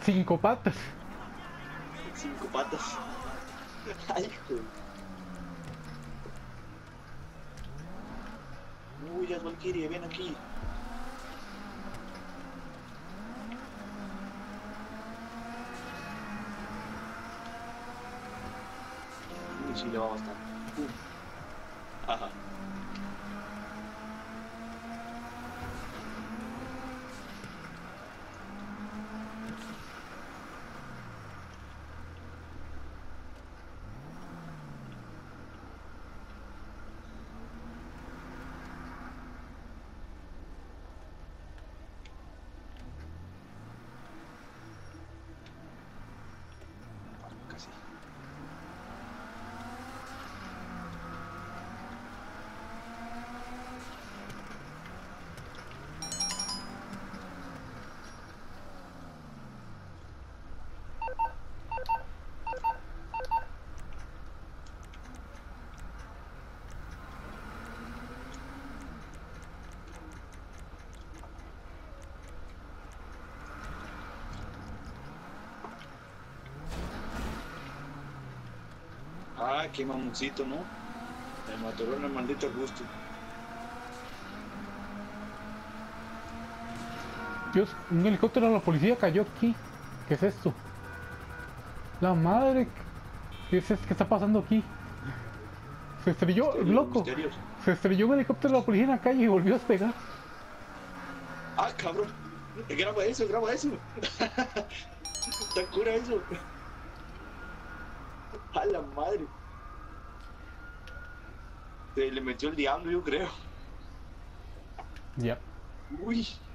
cinco patas. Cinco patas. Ay, hijo. Uy, ya es Valkyrie, ven aquí. Uy, sí, le va bastante. Ajá. Casi. Ah, qué mamoncito, ¿no? Me mató en el maldito gusto. Dios, un helicóptero de la policía cayó aquí. ¿Qué es esto? La madre. ¿Qué está pasando aquí? Se estrelló, Misterios, loco. misterios. Se estrelló un helicóptero de la policía en la calle y volvió a despegar. Ah, cabrón. Graba eso, graba eso. Está cura eso. A la madre. Se le metió el diablo, yo creo. Ya. Uy.